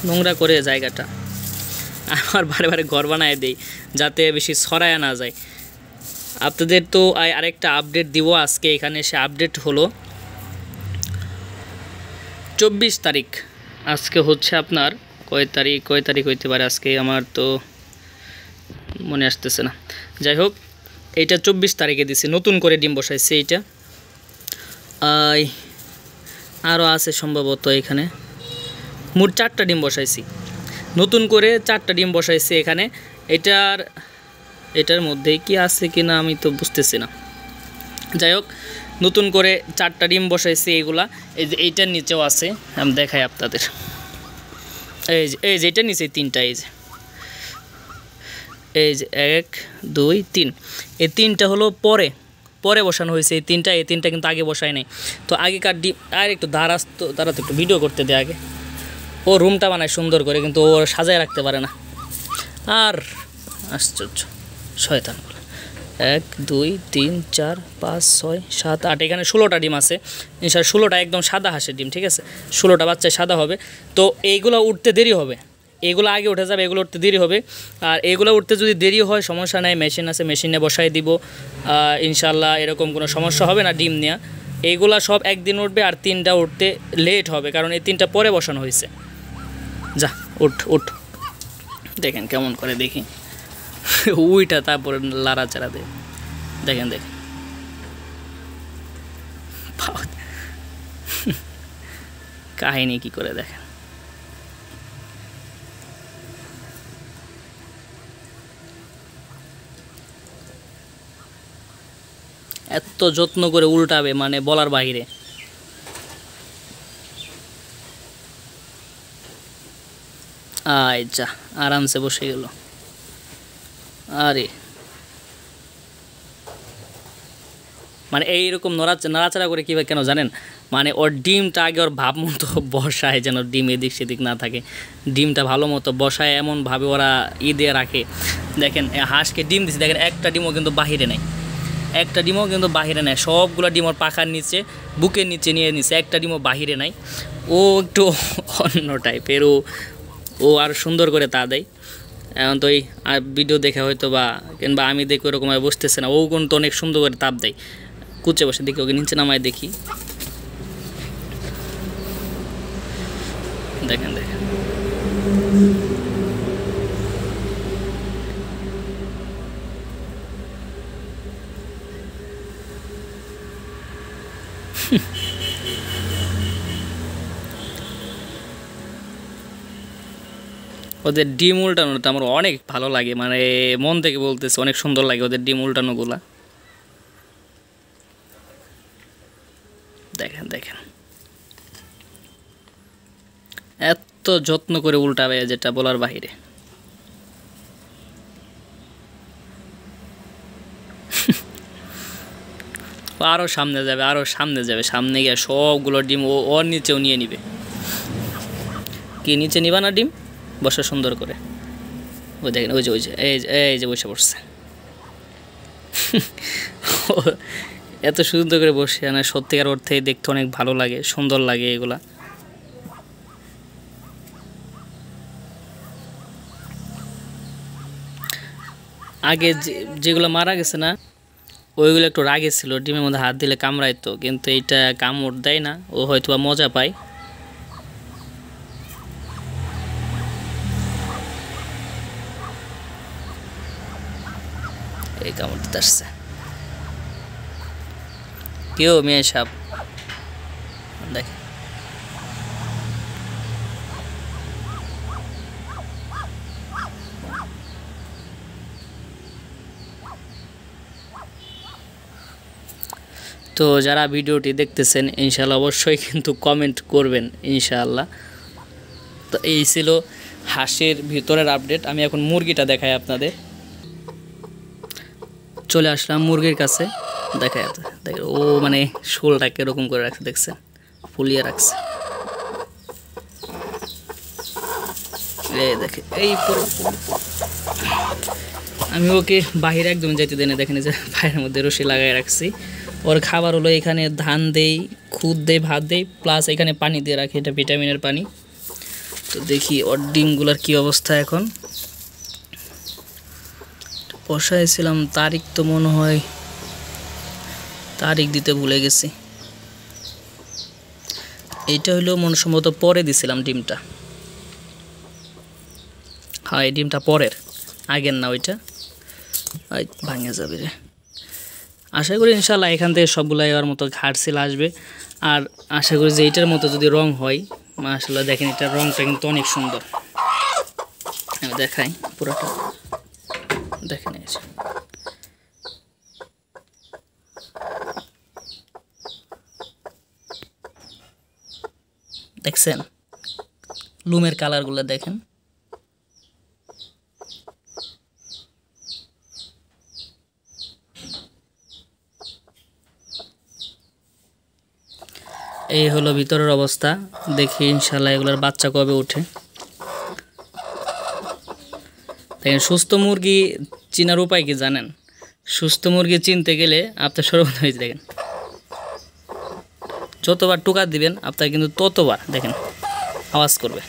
নোংরা করে জায়গাটা আমার বারে বারে ঘর বানায় দেই যাতে বেশি ছড়ায় না যায়। আপনাদের তো আরেকটা আপডেট দিব আজকে এখানে। সে আপডেট হলো 24 তারিখ। আজকে হচ্ছে আপনার কয় তারিখ হইতে পারে আজকে, আমার তো মনে আসতেছে না। যাই হোক, এইটা 24 তারিখে দিছি, নতুন করে ডিম বসাইছি। এইটা আরও আছে সম্ভবত, এখানে মোট 4টা ডিম বসাইছি, নতুন করে 4টা ডিম বসাইছি এখানে। এটার মধ্যে কি আছে কি না আমি তো বুঝতেছি না। যাই হোক, নতুন করে 4টা ডিম বসাইছি এইগুলা। এই যে এইটার নিচেও আছে, আমি দেখাই আপনাদের। এই যে এটার নিচে 3টা, এই যে 1 2 3, এই 3টা হলো পরে বসানো হয়েছে। এই 3টা কিন্তু আগে বসায় নাই। তো আগেকার ডিম আর একটু দাঁড়াতো একটু ভিডিও করতে দেয় আগে। ও রুমটা বানায় সুন্দর করে, কিন্তু ও সাজায় রাখতে পারে না। আর আশ্চর্য শয়তানগুলো। 1 2 3 4 5 6 7 8, এখানে 16টা ডিম আছে। ইনশাআল্লাহ 16টা একদম সাদা হাঁসের ডিম, ঠিক আছে? 16টা বাচ্চায় সাদা হবে। তো এইগুলো উঠতে দেরি হবে, এগুলো আগে উঠে যাবে, এগুলো উঠতে দেরি হবে। আর এগুলো উঠতে যদি দেরি হয় সমস্যা নাই, মেশিন আছে, মেশিনে বসাই দিব ইনশাআল্লাহ। এরকম কোনো সমস্যা হবে না ডিম নেওয়া। এইগুলা সব একদিন উঠবে, আর 3টা উঠতে লেট হবে, কারণ এই 3টা পরে বসানো হয়েছে। যা উঠ দেখেন কেমন করে, দেখি উইটা তারপরে লাড়াচাড়া দেয়। দেখেন কাহিনী কি করে দেখেন। এত যত্ন করে উল্টাবে মানে বলার বাহিরে। আচ্ছা, আরামসে বসে গেল। আরে মানে এইরকম নাড়াচাড়া করে কীভাবে কেন জানেন? মানে ওর ডিমটা আগে ওর ভাব মতো বসায়, যেন ডিম এদিক সেদিক না থাকে। ডিমটা ভালো মতো বসায় এমনভাবে ওরা দিয়ে রাখে। দেখেন হাঁসকে ডিম দিচ্ছে, দেখেন একটা ডিমও কিন্তু বাহিরে নেই, সবগুলো ডিম ওর পাখার নিচে, বুকের নিচে নিয়ে নিচ্ছে, একটা ডিমও বাহিরে নাই। ও একটু অন্য টাইপের, ও আর সুন্দর করে তা দেয়। এখন তো এই ভিডিও দেখে হয়তো বা কিংবা আমি দেখি ওরকমভাবে বসতেছে না, ও কিন্তু অনেক সুন্দর করে তাপ দেয়। কুচে বসে দেখি, ওকে নিচে নামায় দেখি, দেখেন ওদের ডিম উল্টানোটা আমার অনেক ভালো লাগে, মানে মন থেকে বলতেছে, অনেক সুন্দর লাগে ওদের ডিম উল্টানোগুলা। দেখেন এত যত্ন করে উল্টাবে যেটা বলার বাহিরে। আরও সামনে যাবে, সামনে গিয়ে সবগুলো ডিম ওর নিচেও নিয়ে নিবে। কি নিচে নিবা না ডিম? বসে সুন্দর করে, ওই দেখেন, ওই যে বসে পড়ছে। এত সুন্দর করে বসে, মানে সত্যিকার অর্থে দেখতে অনেক ভালো লাগে, সুন্দর লাগে এগুলা। আগে যেগুলো মারা গেছে না, ওইগুলো একটু রাগে ছিল, ডিমের মধ্যে হাত দিলে কামড়াইতো, কিন্তু এইটা কামড় দেয় না, ও হয়তো মজা পায়। এই কামড় দিতে আসছে কেউ, মেয়ে সাপ। দেখ তো যারা ভিডিওটি দেখতেছেন ইনশাআল্লাহ অবশ্যই কিন্তু কমেন্ট করবেন ইনশাআল্লাহ। তো এই ছিল হাঁসের ভিতরের আপডেট। আমি এখন মুরগিটা দেখাই আপনাদের। চলে আসলাম মুরগির কাছে, দেখাই দেখেন ও মানে শোলটাকে এরকম করে রাখছে, দেখছেন ফুলিয়ে রাখছে। এই দেখে এই আমি ওকে বাহিরে একদম যেতে দেয় না, দেখেন যে বাইরের মধ্যে রশি লাগাই রাখছি। ওর খাবার হলো এখানে ধান দেই, খুদ দেই, ভাত দেই, প্লাস এখানে পানি দিয়ে রাখি, এটা ভিটামিনের পানি। তো দেখি ওর ডিমগুলোর কি অবস্থা এখন। বসাইছিলাম তারিখ, তো মনে হয় তারিখ দিতে ভুলে গেছি। এইটা হলো মনে সম্ভবত পরে দিছিলাম ডিমটা। হ্যাঁ, এই ডিমটা পরের, আগের না ওইটা। ভাঙে যাবে রে। আশা করি ইনশাল্লাহ এখান থেকে সবগুলো এবার মতো ঘাটসিল আসবে। আর আশা করি যে এইটার মতো যদি রং হয়, মাশাআল্লাহ দেখেন এটার রংটা কিন্তু অনেক সুন্দর। আমি দেখাই পুরোটা, দেখেন এই দেখছেন লুমের কালারগুলো দেখেন। এই হলো ভিতরের অবস্থা। দেখি ইনশাল্লাহ এগুলোর বাচ্চা কবে ওঠে। দেখেন সুস্থ মুরগি চিনার উপায় কি জানেন? সুস্থ মুরগি চিনতে গেলে আপনার সর্বপ্রথম দেখেন যতবার টোকা দিবেন আপনার কিন্তু ততবার দেখেন আওয়াজ করবে।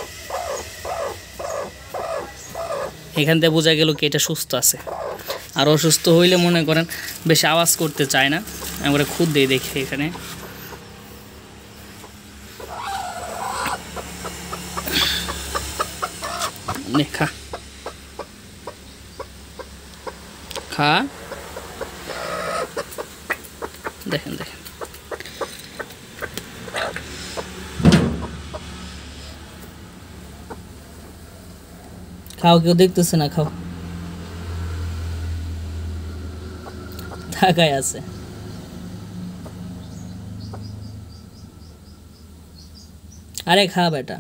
এখান থেকে বোঝা গেল কি এটা সুস্থ আছে। আর অসুস্থ হইলে মনে করেন বেশি আওয়াজ করতে চায় না। আমরা খুদ দিয়ে দেখি এখানে খা খা দেখেন দেখেন খাও, কেউ দেখতেছে না, খাও। ঢাকায় আছে। আরে খা বেটা,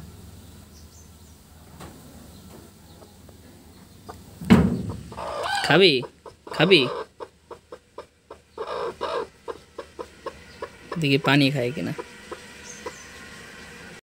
খাবি খাবি, দেখি পানি খায় কিনা।